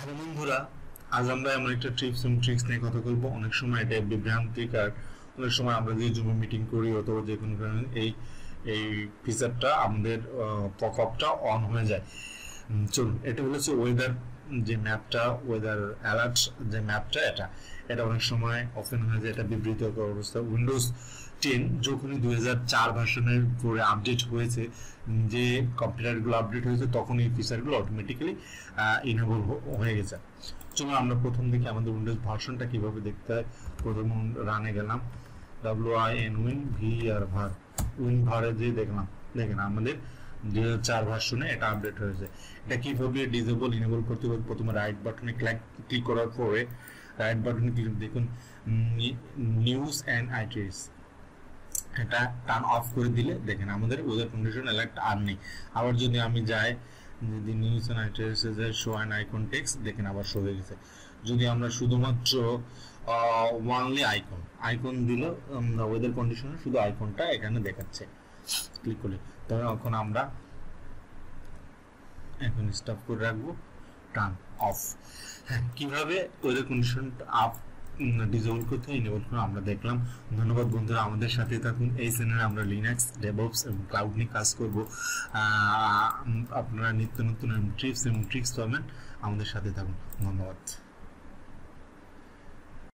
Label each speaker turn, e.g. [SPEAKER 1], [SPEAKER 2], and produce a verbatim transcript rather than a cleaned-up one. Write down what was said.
[SPEAKER 1] Hello বন্ধুরা, আজ আমরা এমন একটা টিপস এবং ট্রিক্স নিয়ে কথা বলবো। অনেক সময় এটা বিভ্রান্তিকর, অনেক সময় আমরা যে জুমে মিটিং করি অথবা যে কোনো কারণে এই এই ফিচারটা আমাদের পপআপটা অন হয়ে যায়। চলুন, এটা হচ্ছে ওয়েদার যে ম্যাপটা, ওয়েদার অ্যালার্ট যে ম্যাপটা, এটা এটা অনেক সময় ওপেন হয়ে যায়। এটা বিবৃতকর অবস্থা। উইন্ডোজ টেন যখনই দুই হাজার চার ভার্সনের পরে আপডেট হয়েছে, যে কম্পিউটারগুলো আপডেট হয়েছে, তখন এই ফিচারগুলো অটোমেটিক্যালি ইনেবল হয়ে গেছে। চলুন আমরা প্রথম দিকে আমাদের উইন্ডোজ ভার্সনটা কিভাবে দেখতে হয়। প্রথম রানে গেলাম, W I N win V R ভার, উইন ভারে যে দেখলাম, দেখেন আমাদের দুই হাজার চার ভার্সনে এটা আপডেট হয়েছে। এটা কিভাবে ডিসেবল ইনেবল করতে হবে, প্রথমে রাইট বাটনে ক্লিক করার পরে রাইট বাটনে ক্লিক দেখুন নিউজ অ্যান্ড আইটিএস, এটা টার্ন অফ করে দিলে দেখেন আমাদের ওয়েদার কন্ডিশন অ্যালার্ট আর নেই। আবার যদি আমি যাই, যদি নিউজ অ্যান্ড আইটিএস এ যাই, শো অ্যান্ড আইকন টেক্সট, দেখেন আবার শো হয়ে গেছে। যদি আমরা শুধুমাত্র ওয়ানলি আইকন আইকন দিল, ওয়েদার কন্ডিশনে শুধু আইকনটা এখানে দেখাচ্ছে, ক্লিক করলে। তবে এখন আমরা এখন স্টপ করে রাখবো, টার্ন অফ। হ্যাঁ, কিভাবে ওয়েদার কন্ডিশনটা আপ ডিসেবল করতে হয়, ইনেবল করে আমরা দেখলাম। ধন্যবাদ বন্ধুরা, আমাদের সাথে থাকুন। এই চ্যানেলে আমরা লিনাক্স, ডেভঅপস এবং ক্লাউড নিয়ে কাজ করব। আপনারা নিত্য নতুন টিপস এবং ট্রিক্স পাবেন, আমাদের সাথে থাকুন। ধন্যবাদ।